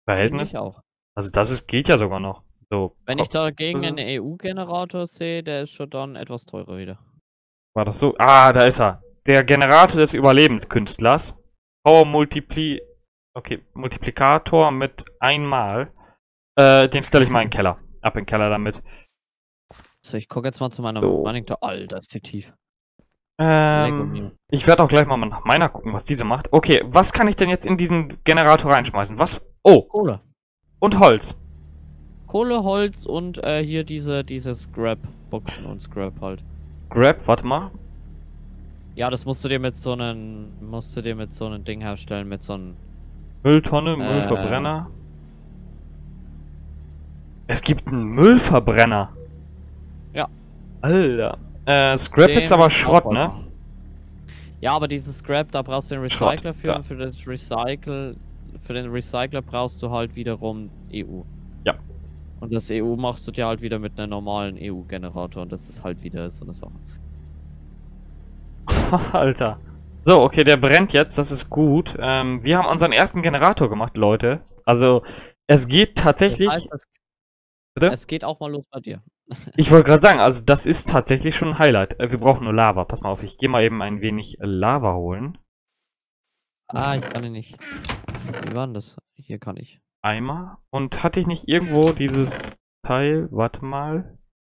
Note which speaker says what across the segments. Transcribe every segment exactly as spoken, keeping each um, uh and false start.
Speaker 1: Verhältnis?
Speaker 2: Ich auch.
Speaker 1: Also das ist, geht ja sogar noch. So,
Speaker 2: Wenn ich dagegen
Speaker 1: Mhm.
Speaker 2: einen E U-Generator sehe, der ist schon dann etwas teurer wieder.
Speaker 1: War das so? Ah, da ist er. Der Generator des Überlebenskünstlers. Power Multipli... Okay, Multiplikator mit einmal. Äh, den stelle ich mal in den Keller. Ab in den Keller damit.
Speaker 2: So, ich gucke jetzt mal zu meiner
Speaker 1: So.
Speaker 2: Monitor. Alter, ist die tief.
Speaker 1: Ähm, ich werde auch gleich mal nach meiner gucken, was diese macht. Okay, was kann ich denn jetzt in diesen Generator reinschmeißen? Was? Oh,
Speaker 2: Kohle.
Speaker 1: und Holz.
Speaker 2: Kohle, Holz und äh, hier diese, diese Scrap-Boxen und Scrap halt.
Speaker 1: Grab, warte mal.
Speaker 2: Ja, das musst du dir mit so einem, musst du dir mit so einem Ding herstellen, mit so einem...
Speaker 1: Mülltonne, Müllverbrenner. Es gibt einen Müllverbrenner.
Speaker 2: Ja.
Speaker 1: Alter. Äh, Scrap
Speaker 2: Den
Speaker 1: ist aber
Speaker 2: muss ich auch
Speaker 1: Schrott,
Speaker 2: bald
Speaker 1: ne?
Speaker 2: machen. Ja, aber dieses Scrap, da brauchst du den
Speaker 1: Schrott,
Speaker 2: Recycler für
Speaker 1: ja.
Speaker 2: und für das Recycle, für den Recycler brauchst du halt wiederum E U.
Speaker 1: Ja.
Speaker 2: Und das E U machst du dir halt wieder mit einem normalen E U-Generator und das ist halt wieder so eine Sache.
Speaker 1: Alter. So, okay, der brennt jetzt, das ist gut. Ähm, wir haben unseren ersten Generator gemacht, Leute. Also, es geht tatsächlich...
Speaker 2: Das heißt, es,
Speaker 1: Bitte?
Speaker 2: es geht auch mal los bei dir.
Speaker 1: Ich wollte gerade sagen, also das ist tatsächlich schon ein Highlight. Äh, wir brauchen nur Lava. Pass mal auf, ich gehe mal eben ein wenig Lava holen.
Speaker 2: Ah, ich kann ihn nicht. Wie war denn das? Hier kann ich.
Speaker 1: Eimer. Und hatte ich nicht irgendwo dieses Teil? Warte mal.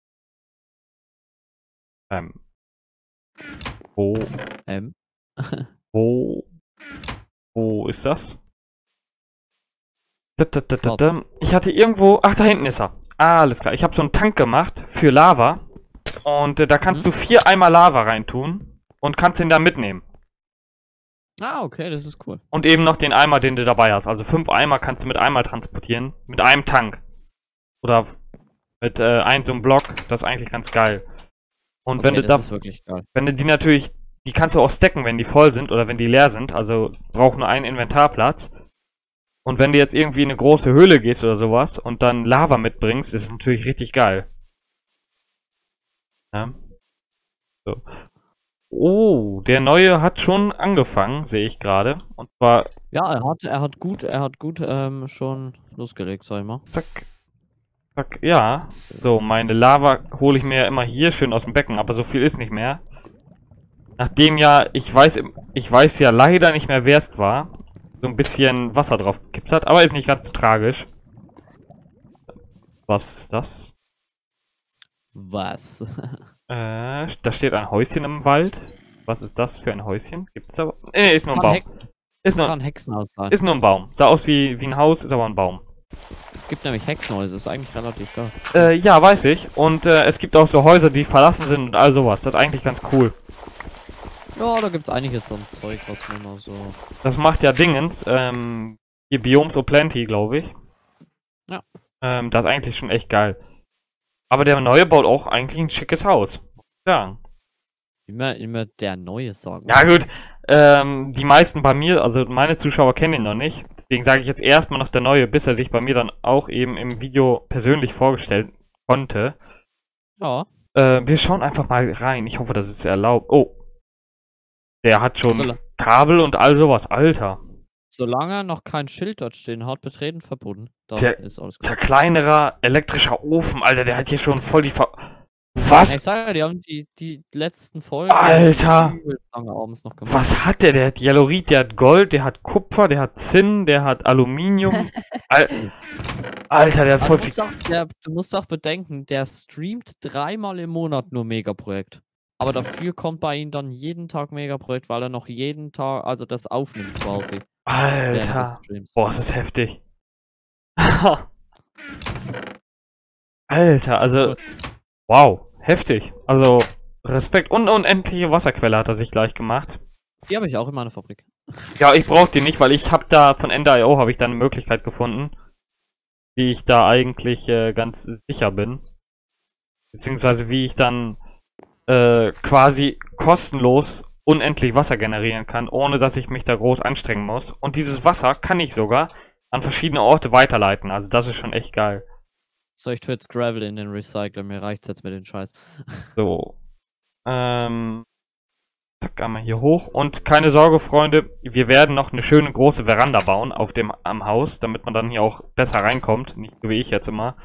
Speaker 1: Ähm. Wo?
Speaker 2: Ähm.
Speaker 1: Wo? Wo ist das? Da, da, da, da, da. Ich hatte irgendwo... Ach, da hinten ist er. Ah, alles klar. Ich habe so einen Tank gemacht für Lava. Und äh, da kannst
Speaker 2: Mhm.
Speaker 1: du vier Eimer Lava reintun. Und kannst ihn da mitnehmen.
Speaker 2: Ah, okay, das ist cool.
Speaker 1: Und eben noch den Eimer, den du dabei hast. Also fünf Eimer kannst du mit einmal transportieren. Mit einem Tank. Oder mit äh, einem so einem Block. Das ist eigentlich ganz geil. Und
Speaker 2: Okay,
Speaker 1: wenn du
Speaker 2: das
Speaker 1: da...
Speaker 2: ist wirklich geil.
Speaker 1: Wenn du die natürlich... Die kannst du auch stacken, wenn die voll sind oder wenn die leer sind. Also braucht nur einen Inventarplatz. Und wenn du jetzt irgendwie in eine große Höhle gehst oder sowas und dann Lava mitbringst, ist es natürlich richtig geil. Ja. So. Oh, der neue hat schon angefangen, sehe ich gerade. Und zwar...
Speaker 2: Ja, er hat, er hat gut, er hat gut ähm, schon losgelegt, sag ich mal.
Speaker 1: Zack. Zack, ja. So, meine Lava hole ich mir ja immer hier schön aus dem Becken, aber so viel ist nicht mehr. Nachdem ja, ich weiß, ich weiß ja leider nicht mehr, wer es war. So ein bisschen Wasser drauf gekippt hat, aber ist nicht ganz so tragisch. Was ist das?
Speaker 2: Was?
Speaker 1: Äh, da steht ein Häuschen im Wald. Was ist das für ein Häuschen? Gibt's da... Nee, ist nur ein
Speaker 2: Kann
Speaker 1: Baum.
Speaker 2: Hex
Speaker 1: Ist nur,
Speaker 2: kann Hexenhaus sein.
Speaker 1: ist nur ein Baum. Sah aus wie, wie ein Haus, ist aber ein Baum.
Speaker 2: Es gibt nämlich Hexenhäuser, ist eigentlich relativ geil.
Speaker 1: Äh, ja, weiß ich. Und äh, es gibt auch so Häuser, die verlassen sind und all sowas. Das ist eigentlich ganz cool.
Speaker 2: Ja, da gibt's einiges so ein Zeug, was man mal so...
Speaker 1: Das macht ja Dingens, ähm, hier Biomes O'Plenty, glaube ich.
Speaker 2: Ja.
Speaker 1: Ähm, das ist eigentlich schon echt geil. Aber der neue baut auch eigentlich ein schickes Haus. Ja.
Speaker 2: Immer, immer der Neue sagen.
Speaker 1: Ja gut, ähm, die meisten bei mir, also meine Zuschauer kennen ihn noch nicht. Deswegen sage ich jetzt erstmal noch der Neue, bis er sich bei mir dann auch eben im Video persönlich vorgestellt konnte.
Speaker 2: Ja.
Speaker 1: Äh, wir schauen einfach mal rein. Ich hoffe, das ist erlaubt. Oh. Der hat schon
Speaker 2: Sol
Speaker 1: Kabel und all sowas. Alter.
Speaker 2: Solange noch kein Schild dort stehen hat, betreten verboten. Da
Speaker 1: Zer
Speaker 2: ist alles gut.
Speaker 1: Zerkleinerer elektrischer Ofen. Alter, der hat hier schon voll die Ver...
Speaker 2: Ich
Speaker 1: Was?
Speaker 2: sage ja, die haben die, die letzten Folgen
Speaker 1: Alter!
Speaker 2: übelst lange abends noch gemacht.
Speaker 1: Was hat der? Der hat Dialorit, der hat Gold, der hat Kupfer, der hat Zinn, der hat Aluminium. Al Alter, der hat voll
Speaker 2: du,
Speaker 1: viel...
Speaker 2: musst auch, der, du musst auch bedenken, der streamt dreimal im Monat nur Megaprojekt. Aber dafür kommt bei ihm dann jeden Tag Megaprojekt, weil er noch jeden Tag, also das aufnimmt quasi.
Speaker 1: Alter. Boah, das ist heftig. Alter, also... Wow, heftig. Also, Respekt. Und eine unendliche Wasserquelle hat er sich gleich gemacht.
Speaker 2: Die habe ich auch in meiner Fabrik.
Speaker 1: Ja, ich brauche die nicht, weil ich habe da von Ender Punkt i o habe ich da eine Möglichkeit gefunden, wie ich da eigentlich äh, ganz sicher bin. Beziehungsweise wie ich dann äh, quasi kostenlos unendlich Wasser generieren kann, ohne dass ich mich da groß anstrengen muss. Und dieses Wasser kann ich sogar an verschiedene Orte weiterleiten. Also das ist schon echt geil.
Speaker 2: So, ich tue jetzt Gravel in den Recycler. Mir reicht's jetzt mit dem Scheiß.
Speaker 1: So. Ähm. Zack, einmal hier hoch. Und keine Sorge, Freunde, wir werden noch eine schöne große Veranda bauen auf dem am Haus, damit man dann hier auch besser reinkommt. Nicht so wie ich jetzt immer.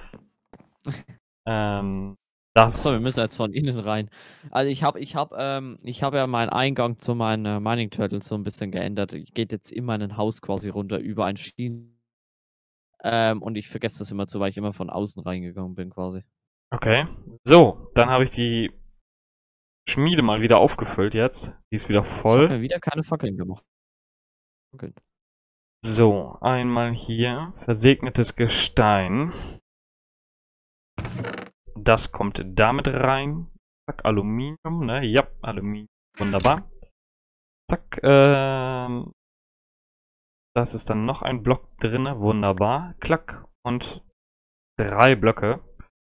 Speaker 1: ähm, das.
Speaker 2: Achso, wir müssen jetzt von innen rein. Also ich habe ich hab, ähm, ich hab ja meinen Eingang zu meinen äh, Mining Turtles so ein bisschen geändert. Ich geht jetzt in mein Haus quasi runter über ein Schienen. Ähm, und ich vergesse das immer zu, weil ich immer von außen reingegangen bin quasi.
Speaker 1: Okay. So, dann habe ich die Schmiede mal wieder aufgefüllt jetzt. Die ist wieder
Speaker 2: Ich habe
Speaker 1: voll.
Speaker 2: mir wieder keine Fackeln gemacht. Fackeln.
Speaker 1: So, einmal hier versegnetes Gestein. Das kommt damit rein. Zack, Aluminium, ne? Ja, Aluminium. Wunderbar. Zack, ähm. Das ist dann noch ein Block drinne. Wunderbar. Klack. Und drei Blöcke.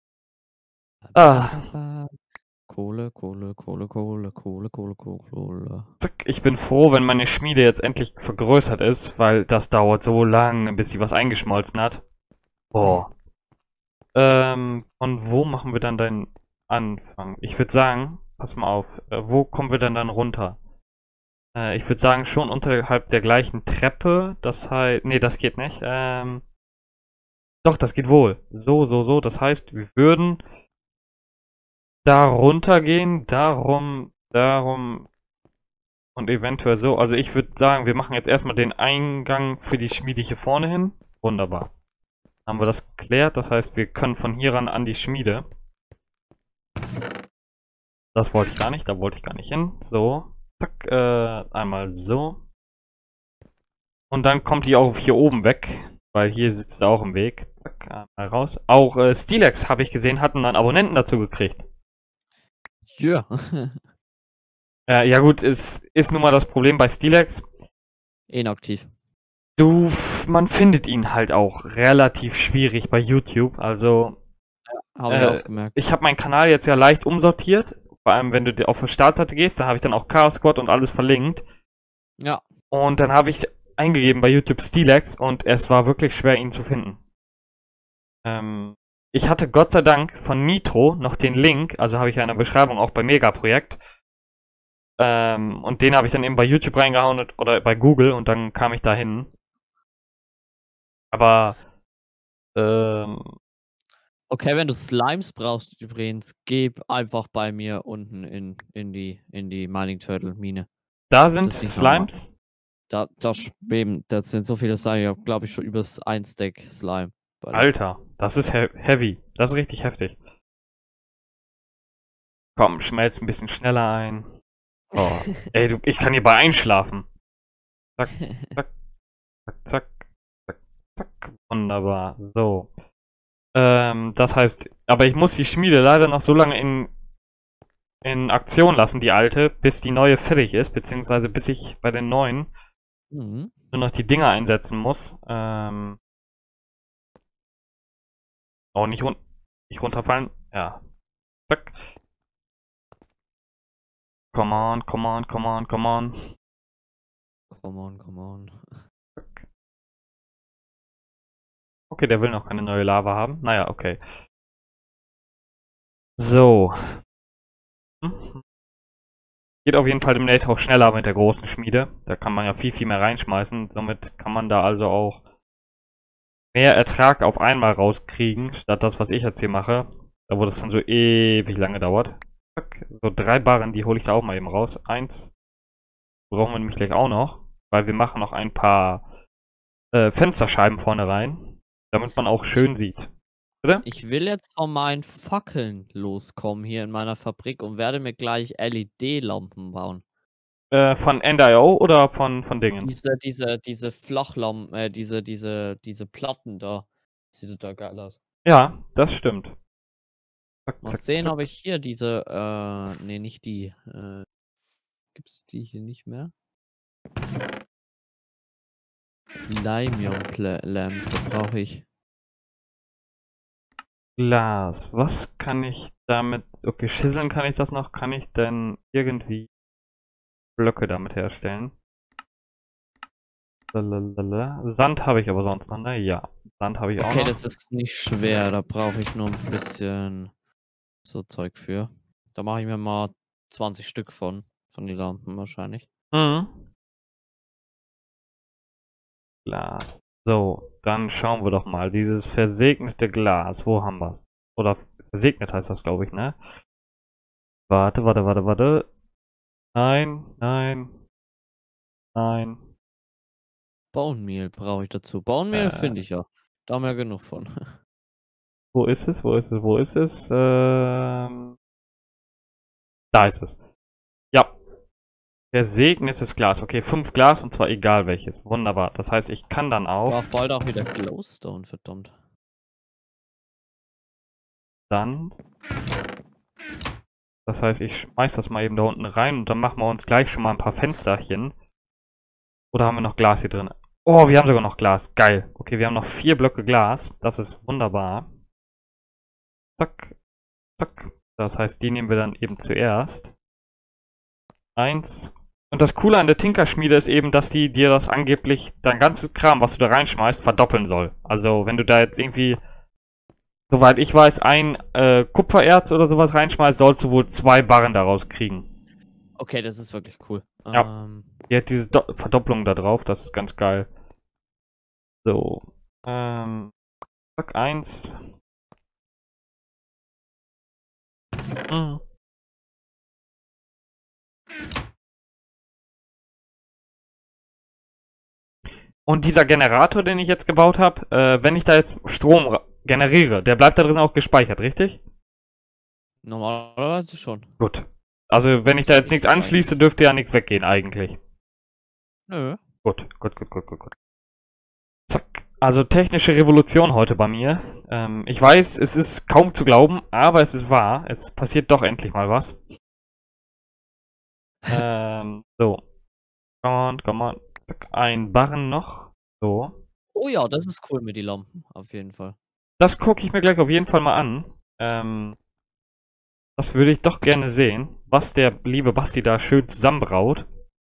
Speaker 1: Ah.
Speaker 2: Kohle, Kohle, Kohle, Kohle, Kohle, Kohle, Kohle, Kohle.
Speaker 1: Zack, ich bin froh, wenn meine Schmiede jetzt endlich vergrößert ist, weil das dauert so lange, bis sie was eingeschmolzen hat. Boah. Ähm, von wo machen wir dann den Anfang? Ich würde sagen, pass mal auf, äh, wo kommen wir dann dann runter? Äh, ich würde sagen, schon unterhalb der gleichen Treppe. Das heißt, nee, das geht nicht. Ähm, doch, das geht wohl. So, so, so. Das heißt, wir würden da runtergehen, darum, darum und eventuell so. Also ich würde sagen, wir machen jetzt erstmal den Eingang für die Schmiede hier vorne hin. Wunderbar. Haben wir das geklärt. Das heißt, wir können von hier ran an die Schmiede. Das wollte ich gar nicht, da wollte ich gar nicht hin. So. Zack, äh, einmal so. Und dann kommt die auch hier oben weg, weil hier sitzt sie auch im Weg. Zack, einmal raus. Auch äh, Steelex, habe ich gesehen, hatten einen Abonnenten dazu gekriegt.
Speaker 2: Ja.
Speaker 1: äh, ja gut, es ist nun mal das Problem bei Steelex.
Speaker 2: Inaktiv.
Speaker 1: Du, man findet ihn halt auch relativ schwierig bei YouTube. Also,
Speaker 2: ja, habe ich
Speaker 1: äh,
Speaker 2: auch gemerkt.
Speaker 1: Ich habe meinen Kanal jetzt ja leicht umsortiert. Vor allem, wenn du auf die Startseite gehst, da habe ich dann auch Chaos Squad und alles verlinkt.
Speaker 2: Ja.
Speaker 1: Und dann habe ich eingegeben bei YouTube Steelex und es war wirklich schwer, ihn zu finden. Ähm, ich hatte Gott sei Dank von Nitro noch den Link, also habe ich ja in der Beschreibung auch bei Megaprojekt. Ähm, und den habe ich dann eben bei YouTube reingehauen und, oder bei Google und dann kam ich da hin. Aber, ähm,
Speaker 2: okay, wenn du Slimes brauchst übrigens, gib einfach bei mir unten in, in die, in die Mining Turtle Mine.
Speaker 1: Da sind Slimes?
Speaker 2: Da, das, eben, das sind so viele Slime, ich habe glaube ich schon übers ein Stack Slime.
Speaker 1: Alter, das ist he heavy. Das ist richtig heftig. Komm, schmelz ein bisschen schneller ein. Oh, ey, du, ich kann hierbei einschlafen. Zack, zack, zack, zack, zack, zack. Wunderbar. So. Ähm, das heißt, aber ich muss die Schmiede leider noch so lange in, in Aktion lassen, die alte, bis die neue fertig ist, beziehungsweise bis ich bei den neuen
Speaker 2: mhm.
Speaker 1: nur noch die Dinger einsetzen muss. Ähm. Oh, nicht, run nicht runterfallen. Ja. Zack. Come on, come on, come on, come on.
Speaker 2: Come on, come on.
Speaker 1: Okay, der will noch keine neue Lava haben. Naja, okay. So. Geht auf jeden Fall demnächst auch schneller mit der großen Schmiede. Da kann man ja viel, viel mehr reinschmeißen. Somit kann man da also auch mehr Ertrag auf einmal rauskriegen, statt das, was ich jetzt hier mache. Da wo das dann so ewig lange dauert. So drei Barren, die hole ich da auch mal eben raus. Eins brauchen wir nämlich gleich auch noch, weil wir machen noch ein paar äh, Fensterscheiben vorne rein, damit man auch schön sieht. Bitte?
Speaker 2: Ich will jetzt von meinen Fackeln loskommen hier in meiner Fabrik und werde mir gleich L E D-Lampen bauen.
Speaker 1: Äh, von End Punkt I O oder von, von Dingen?
Speaker 2: Diese, diese, diese Flachlampen, äh, diese, diese, diese Platten da. Sieht total geil aus.
Speaker 1: Ja, das stimmt.
Speaker 2: Zack, Mal zack, sehen, zack. Ob ich hier diese, äh, nee, nicht die, äh, gibt's die hier nicht mehr? Lime-Lamp, da brauche ich.
Speaker 1: Glas. Was kann ich damit, okay, schüsseln kann ich das noch, kann ich denn irgendwie Blöcke damit herstellen? Lalalala. Sand habe ich aber sonst noch, ne? Ja, Sand habe ich auch
Speaker 2: okay,
Speaker 1: noch.
Speaker 2: Okay, das ist nicht schwer, da brauche ich nur ein bisschen so Zeug für. Da mache ich mir mal zwanzig Stück von. Von den Lampen wahrscheinlich.
Speaker 1: Mhm. Glas. So, dann schauen wir doch mal. Dieses versegnete Glas. Wo haben wir es? Oder versegnet heißt das, glaube ich, ne? Warte, warte, warte, warte. Nein, nein. Nein.
Speaker 2: Bone Meal brauche ich dazu. Bone Meal
Speaker 1: Äh.
Speaker 2: finde ich ja. Da haben wir genug von.
Speaker 1: Wo ist es? Wo ist es? Wo ist es? Ähm. Da ist es. Ja. Versegnetes Glas. Okay, fünf Glas und zwar egal welches. Wunderbar. Das heißt, ich kann dann
Speaker 2: Ich
Speaker 1: auch.
Speaker 2: brauche bald auch wieder Glowstone, verdammt.
Speaker 1: Dann. Das heißt, ich schmeiß das mal eben da unten rein und dann machen wir uns gleich schon mal ein paar Fensterchen. Oder haben wir noch Glas hier drin? Oh, wir haben sogar noch Glas. Geil. Okay, wir haben noch vier Blöcke Glas. Das ist wunderbar. Zack. Zack. Das heißt, die nehmen wir dann eben zuerst. Eins. Und das Coole an der Tinkerschmiede ist eben, dass die dir das angeblich, dein ganzes Kram, was du da reinschmeißt, verdoppeln soll. Also, wenn du da jetzt irgendwie, soweit ich weiß, ein äh, Kupfererz oder sowas reinschmeißt, sollst du wohl zwei Barren daraus kriegen.
Speaker 2: Okay, das ist wirklich cool.
Speaker 1: Ja.
Speaker 2: Ähm,
Speaker 1: Die hat diese Do Verdopplung da drauf, das ist ganz geil. So. Ähm. Zack, eins. Mhm. Und dieser Generator, den ich jetzt gebaut habe, äh, wenn ich da jetzt Strom generiere, der bleibt da drin auch gespeichert, richtig?
Speaker 2: normalerweise schon.
Speaker 1: Gut. Also, wenn ich da jetzt nichts anschließe, dürfte ja nichts weggehen, eigentlich.
Speaker 2: Nö.
Speaker 1: Gut, gut, gut, gut, gut, gut. Zack. Also, technische Revolution heute bei mir. Ähm, ich weiß, es ist kaum zu glauben, aber es ist wahr. Es passiert doch endlich mal was. ähm, so. Come on, come on. Zack, ein Barren noch. So.
Speaker 2: Oh ja, das ist cool mit den Lampen, auf jeden Fall.
Speaker 1: Das gucke ich mir gleich auf jeden Fall mal an. Ähm, das würde ich doch gerne sehen, was der liebe Basti da schön zusammenbraut.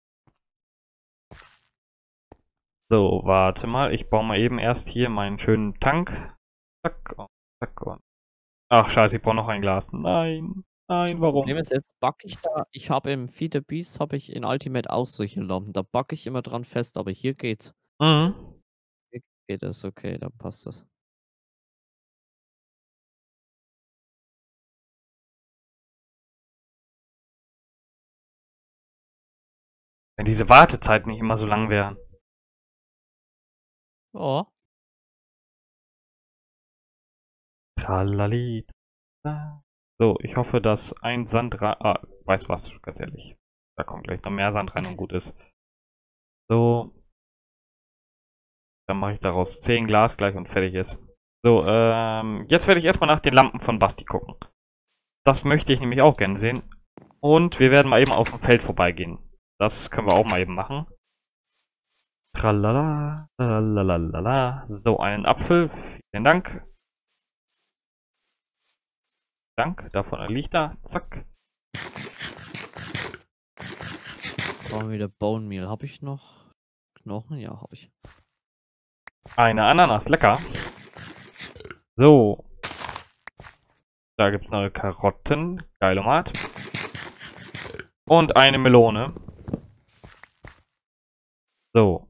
Speaker 1: So, warte mal. Ich baue mal eben erst hier meinen schönen Tank. Zack und zack und. Ach, scheiße, ich brauche noch ein Glas. Nein, nein, warum?
Speaker 2: Problem ist, jetzt backe ich da, ich habe im Feed the Beast, habe ich in Ultimate auch solche Lampen. Da backe ich immer dran fest, aber hier geht's.
Speaker 1: Mhm.
Speaker 2: Hier geht es, okay, dann passt das.
Speaker 1: Wenn diese Wartezeiten nicht immer so lang wären.
Speaker 2: Ja.
Speaker 1: Tralali. So, ich hoffe, dass ein Sand rein. Ah, weiß was, ganz ehrlich. Da kommt gleich noch mehr Sand rein und gut ist. So. Dann mache ich daraus zehn Glas gleich und fertig ist. So, ähm, jetzt werde ich erstmal nach den Lampen von Basti gucken. Das möchte ich nämlich auch gerne sehen. Und wir werden mal eben auf dem Feld vorbeigehen. Das können wir auch mal eben machen. Tralala, tralalala. So, einen Apfel. Vielen Dank. Dank, davon liegt da. Zack.
Speaker 2: Brauchen wir wieder Bone Meal. Habe ich noch Knochen? Ja, habe ich.
Speaker 1: Eine Ananas, lecker. So. Da gibt es neue Karotten. Geilomat. Und eine Melone. So.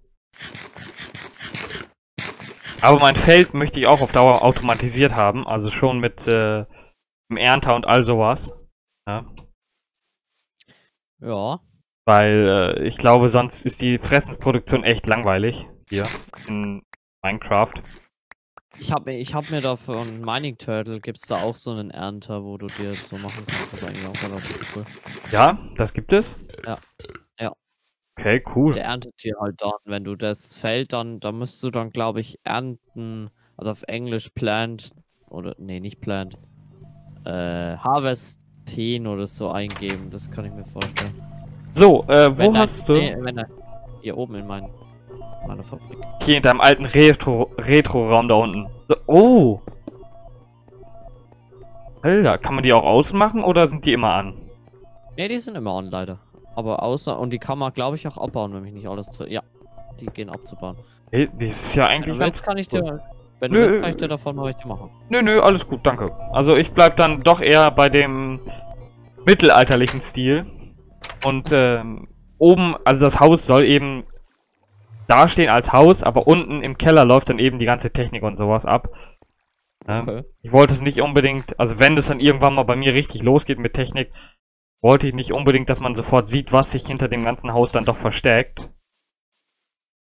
Speaker 1: Aber mein Feld möchte ich auch auf Dauer automatisiert haben. Also schon mit äh, dem Ernter und all sowas. Ja.
Speaker 2: Ja.
Speaker 1: Weil äh, ich glaube, sonst ist die Fressensproduktion echt langweilig. Hier in Minecraft.
Speaker 2: Ich habe ich hab mir da von Mining Turtle, gibt es da auch so einen Ernter, wo du dir so machen kannst. Das ist eigentlich auch relativ cool.
Speaker 1: Ja, das gibt es?
Speaker 2: Ja. Ja.
Speaker 1: Okay, cool.
Speaker 2: Der erntet dir halt dann, wenn du das Feld dann, da musst du dann, glaube ich, ernten, also auf Englisch plant, oder, nee, nicht plant, äh, harvesten oder so eingeben, das kann ich mir vorstellen.
Speaker 1: So, äh, wo
Speaker 2: Wenn
Speaker 1: hast
Speaker 2: er,
Speaker 1: du?
Speaker 2: nee, wenn er, hier oben in mein, meiner Fabrik.
Speaker 1: Hier in deinem alten Retro- Retro-Raum da unten. So, oh! Alter, kann man die auch ausmachen oder sind die immer an?
Speaker 2: Ne, die sind immer on, leider. Aber außer, und die kann man, glaube ich, auch abbauen, wenn mich nicht alles zu, ja, die gehen abzubauen.
Speaker 1: Hey, das ist ja eigentlich
Speaker 2: Wenn du
Speaker 1: ganz
Speaker 2: willst, kann ich
Speaker 1: cool.
Speaker 2: dir, wenn du
Speaker 1: Nö.
Speaker 2: willst, kann ich dir davon mal richtig machen.
Speaker 1: Nö, nö, alles gut, danke. Also ich bleib dann doch eher bei dem mittelalterlichen Stil. Und ähm, oben, also das Haus soll eben dastehen als Haus, aber unten im Keller läuft dann eben die ganze Technik und sowas ab. Ne?
Speaker 2: Okay.
Speaker 1: Ich wollte es nicht unbedingt, also wenn das dann irgendwann mal bei mir richtig losgeht mit Technik, wollte ich nicht unbedingt, dass man sofort sieht, was sich hinter dem ganzen Haus dann doch versteckt.